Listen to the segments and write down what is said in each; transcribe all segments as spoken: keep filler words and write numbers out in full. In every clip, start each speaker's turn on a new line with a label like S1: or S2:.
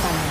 S1: harapannya.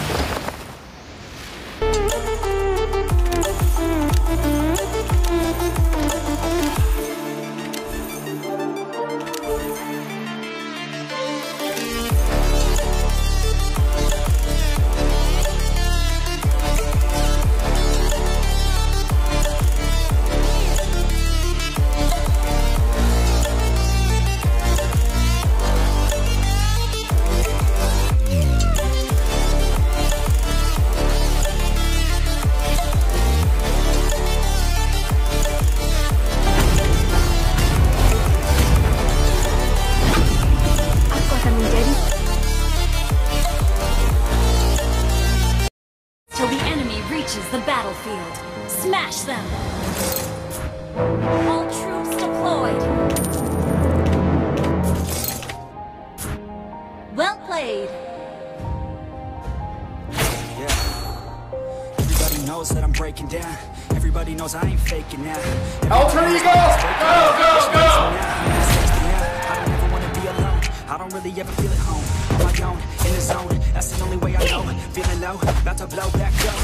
S2: The battlefield. Smash them! All troops deployed! Well played!
S3: Yeah. Everybody knows that I'm breaking down. Everybody knows I ain't faking now.
S4: Alter Ego! Go, go, go!
S3: I don't ever wanna be alone. I don't really ever feel at home. On my own, in the zone. That's the only way I know. Feeling low, about to blow back up.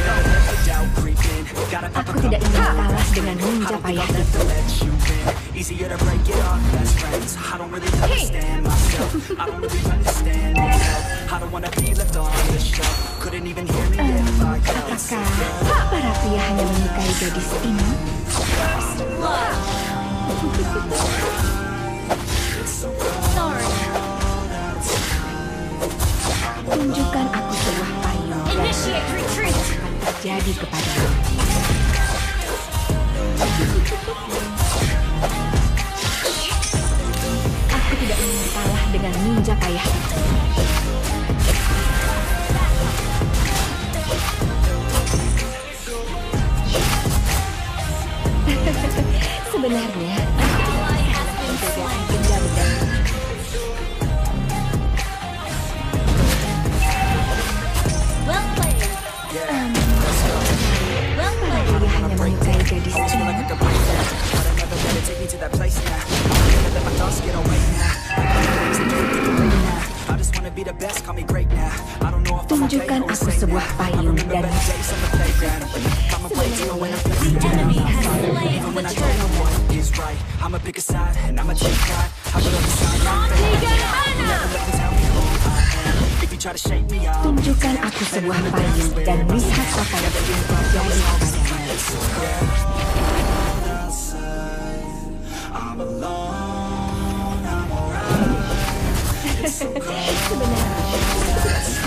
S1: Aku tidak ingin kalah dengan ninja payah itu.
S3: Easier to break it off best friends. I don't really understand myself. I don't really understand myself. I don't wanna be left on the shelf. Couldn't even hear me if I yelled.
S1: Apakah para pria hanya menyukai gadis ini?
S2: Sorry.
S1: Tunjukkan aku sebuah payung dan
S2: Initiate retreat!
S1: akan terjadi kepadamu. Aku tidak ingin kalah dengan ninja payah itu. Sebenarnya, perbedaan benda-benda
S2: Well played!
S3: Yeah.
S2: Well
S1: para
S2: played!
S1: pria hanya menyukai gadis
S3: Almost feel
S1: ini.
S3: like I could break that, but I never let it take me to that place now. I can't let my thoughts get away now. I can't think it right now. I just wanna be the best, call me great now. I don't know if I'm okay
S1: Tunjukkan
S3: or
S1: aku
S3: insane
S1: sebuah
S3: now. I
S1: payung
S3: remember
S1: dan
S3: better days on the playground. I'ma play even when I'm feeling
S2: The
S3: down.
S2: enemy has slain
S3: Even when
S2: the
S3: I don't know
S2: turtle.
S3: what is right, I'ma pick a side and I'ma take pride. I put up a sign, I'm never let them tell me who I am. If you try to shake me, I'll
S1: Tunjukkan aku sebuah payung dan lihat apa yang akan terjadi padamu.
S3: I'm alone, I'm alright.
S1: Sebenarnya,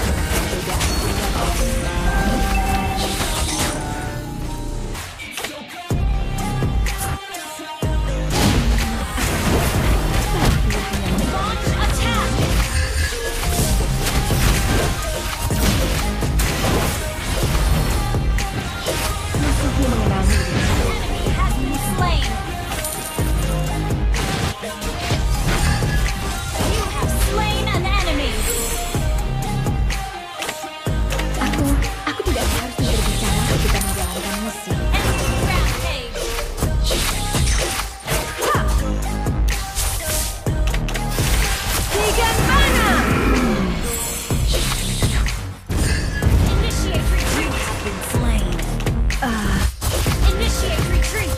S2: Launch attack!
S1: musuhku mengenalmu.
S2: Enemy has been slain! You have slain an enemy!
S1: Aku, aku tidak seharusnya berbicara ketika menjalankan misi.
S2: Enemy rampage! Tiga mana! Initiate retreat! Have been slain. Initiate retreat!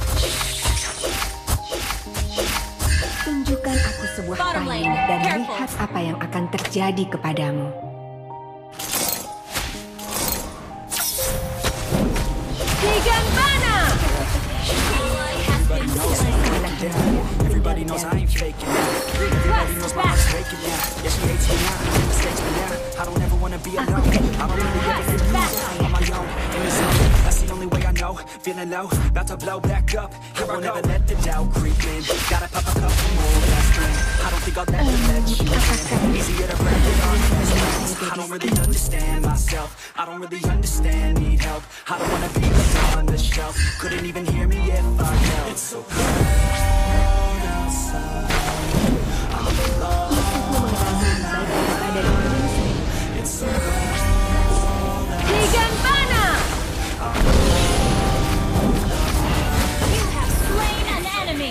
S1: Tunjukkan aku sebuah
S2: Bottom
S1: payung
S2: lane,
S1: dan
S2: careful.
S1: lihat apa yang akan terjadi kepadamu.
S2: Tiga mana! Ally has been slain.
S3: Everybody knows I ain't faking now. Everybody knows my heart's breaking now. Yeah, she hates me now, mistakes me now. I don't ever wanna be alone. I don't really ever feel alone. On my own, in the zone. That's the only way I know. Feeling low, about to blow back up. I won't ever let the doubt creep in. Gotta pop a couple more aspirin. I don't think I'll ever let you in. Easier to break it off fast friends. I don't really understand myself. I don't really understand, need help. I don't wanna be left on the shelf. Couldn't even hear me if I yelled. It's so cold outside. I'm alone. It's so cold outside.
S2: Tiga mana! You have slain an enemy!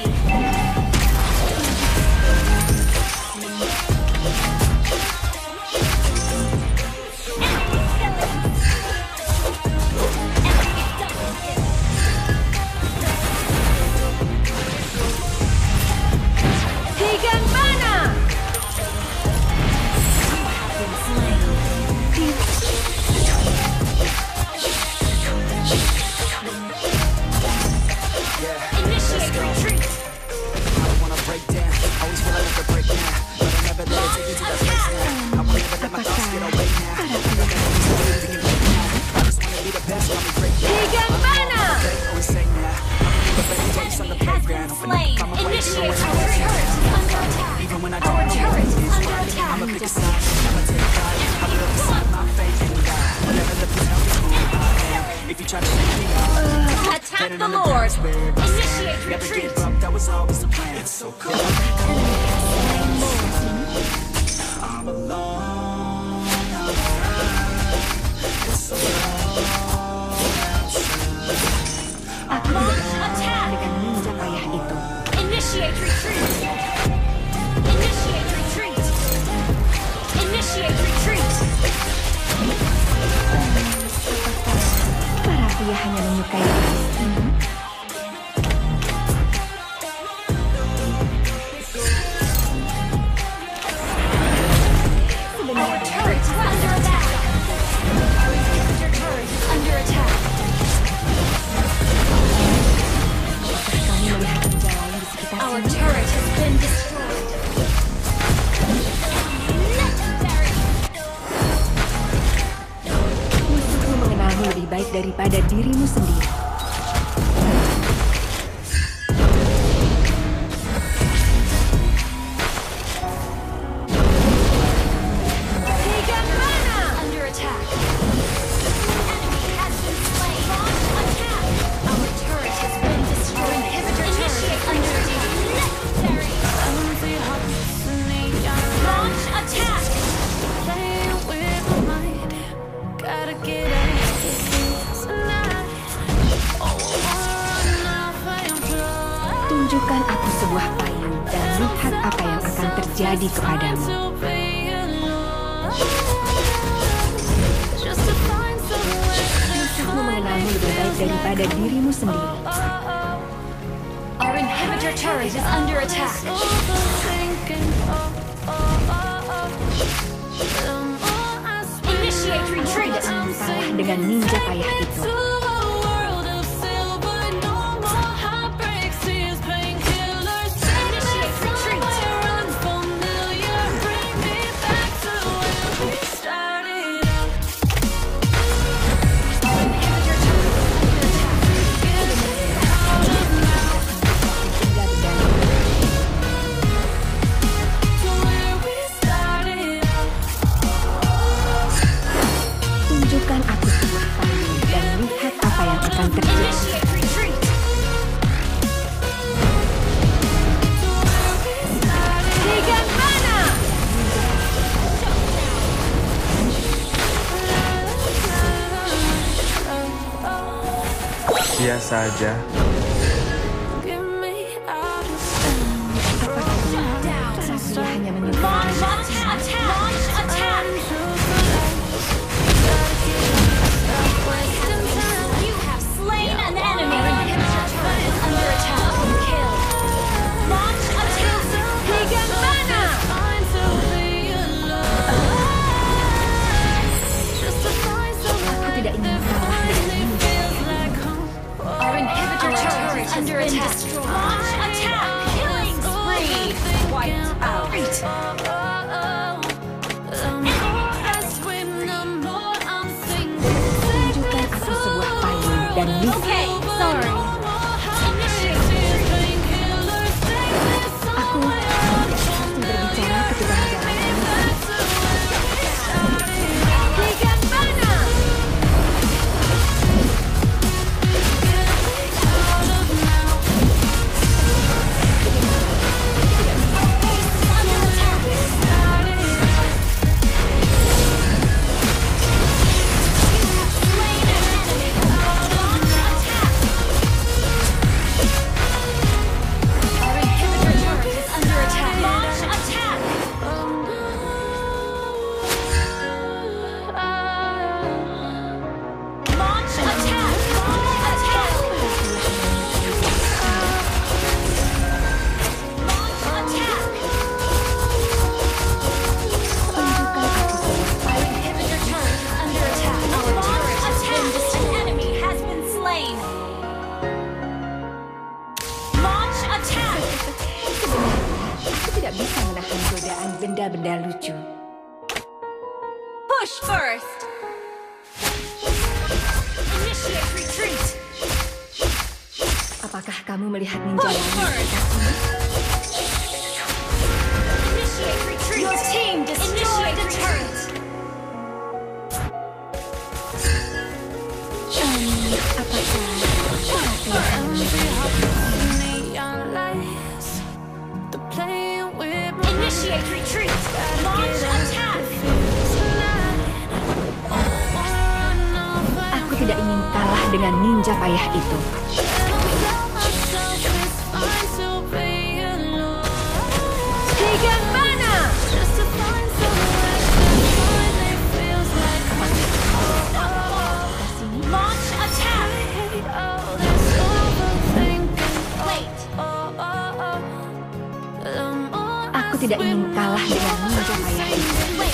S2: Higanbana! Enemy has been slain. Initiate our turret is under attack. Our turret is under attack.
S3: If you try to take me out,
S2: Attack the Lord. Initiate
S3: never
S2: retreat.
S3: give up, that was always the plan. It's so cold. I'm alone. It's so
S1: Aku tidak
S2: Attack.
S1: dengan ninja payah itu.
S2: Initiate retreat. Initiate retreat. Initiate retreat.
S1: Para pria hanya menyukai pasti.
S2: Our turret is under attack. Our inhibitor turret is under attack.
S1: Kami melihat ninja lain di sekitar
S2: Our
S1: sini.
S2: turret has been destroyed. Legendary.
S1: Musuhmu mengenalmu lebih baik daripada dirimu sendiri.
S2: Higanbana! Under attack. Enemy has been slain. Launch attack. Our turret has been destroyed. Inhibitor turret under attack. Legendary. Launch attack.
S1: Tunjukkan aku sebuah payung dan lihat apa yang akan terjadi kepadamu. Musuhmu mengenalmu lebih baik daripada dirimu sendiri.
S2: Our inhibitor turret is under attack. Initiate retreat.
S1: Kalah dengan ninja payah itu.
S2: Initiate retreat. Our inhibitor turret is under attack.
S1: Tunjukkan aku sebuah payung dan lihat apa yang akan terjadi.
S2: Initiate retreat. Higanbana!
S5: Sia saja.
S1: Dia hanya menyukai
S2: Launch attack! Launch attack! You have slain an enemy. Our inhibitor turret is under attack. Kill. Launch attack! Higanbana!
S1: aku tidak ingin kalah dengan ninja.
S2: Our inhibitor turret is under attack. Launch attack! Killing spree! Wiped out.
S1: Tunjukkan aku sebuah payung dan lihat
S2: Okay, sorry. Initiate retreat.
S1: aku harus berbicara ketika menjalankan
S2: Higanbana! Under attack. You have slain an enemy. Launch attack. first. Initiate retreat.
S1: Apakah kamu melihat ninja
S2: Push
S1: lain?
S2: first. Initiate retreat. Your team destroyed a turret.
S1: Hmm, apakah
S2: Initiate retreat. Launch attack.
S1: aku tidak ingin kalah dengan ninja payah itu?
S2: Tiga mana. Launch attack. Wait.
S1: Aku tidak ingin kalah dengan ninja payah itu.
S2: Wait.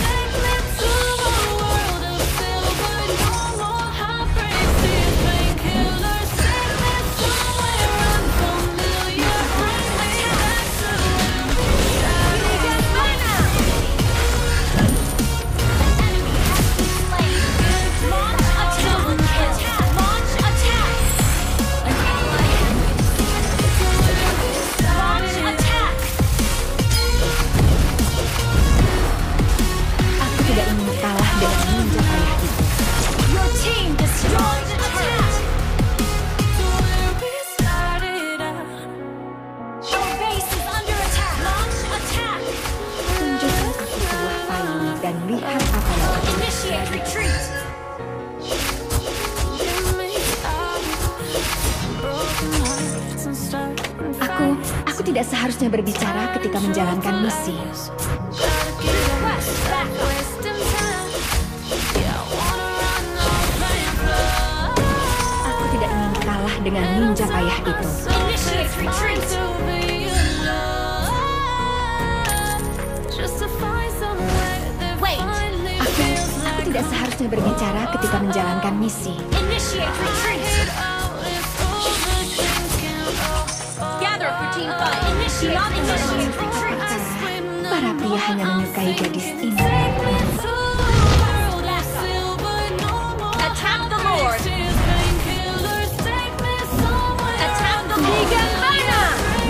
S1: Aku, aku tidak seharusnya berbicara ketika menjalankan misi. Aku tidak ingin kalah dengan ninja payah itu. Aku, aku tidak seharusnya berbicara ketika menjalankan misi.
S2: Initiate retreat. Gather for team fight. Initiate, initiate retreat.
S1: Para pria hanya menyukai gadis ini.
S2: Attack the Lord. Attack the Liga Mana.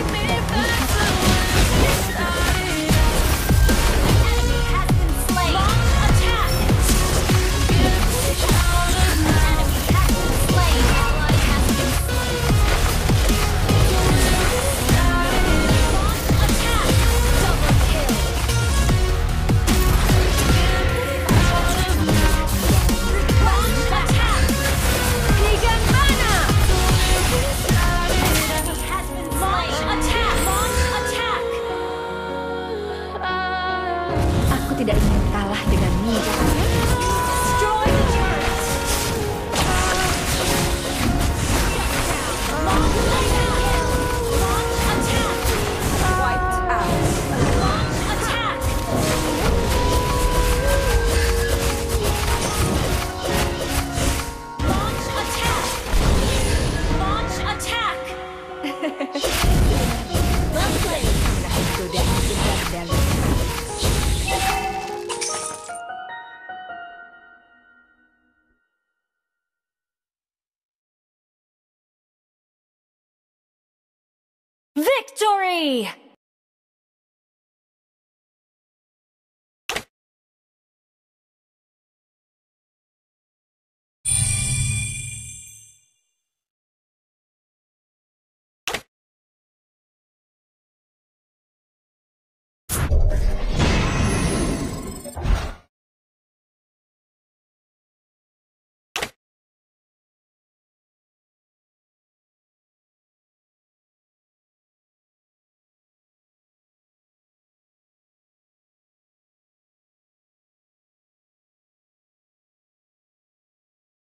S2: Enemy has been slain. Launch attack. Enemy has been slain. Ally has been slain. Launch attack. Double kill. Launch attack. Liga Mana. Enemy has been slain. Launch attack. Launch attack.
S1: Aku tidak ingin kalah dengan ninja payah.
S2: Destroy the turret. Launch attack. Launch attack. Wiped out. Launch attack. Launch attack. Launch attack. Well played.
S1: Godaan dendam dalam.
S2: Victory!